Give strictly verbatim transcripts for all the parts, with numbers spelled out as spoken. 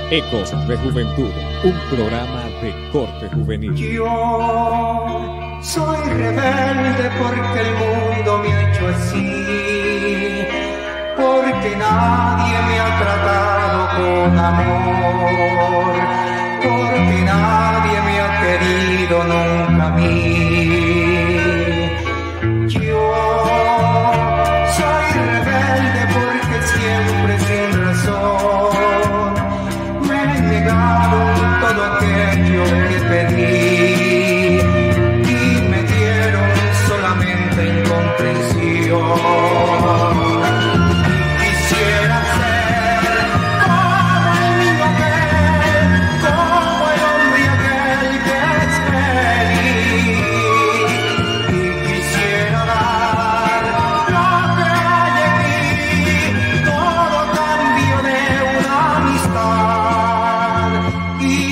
Ecos de Juventud, un programa de corte juvenil. Yo soy rebelde porque el mundo me ha hecho así, porque nadie me ha tratado con amor, porque nadie me ha querido nunca a mí. Yo soy rebelde porque siempre sin razón todo aquello que pedí y me dieron solamente incomprensión. Quisiera ser como el niño aquel, como el hombre aquel que es feliz, y quisiera dar lo que hay en mí, todo cambio de una amistad, y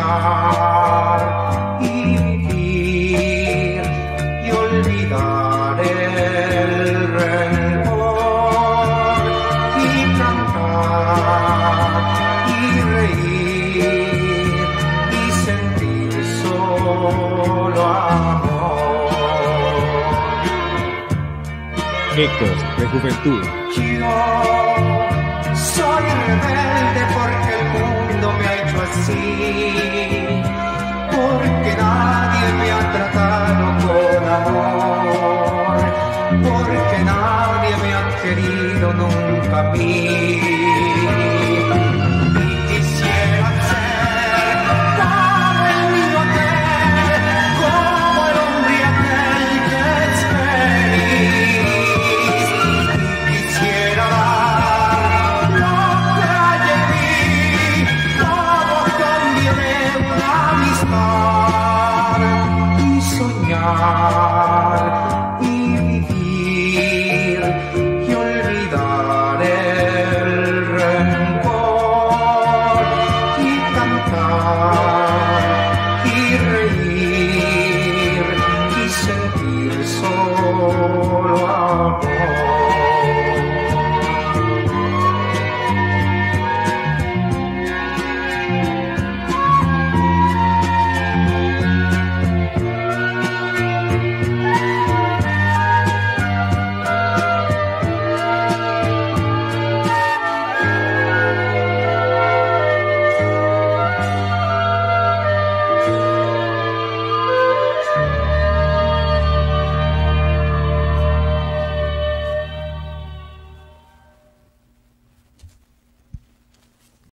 soñar y vivir y olvidar el rencor y cantar y reír y sentir solo amor. Ecos de Juventud. Yo soy rebelde porque el mundo me ha hecho así,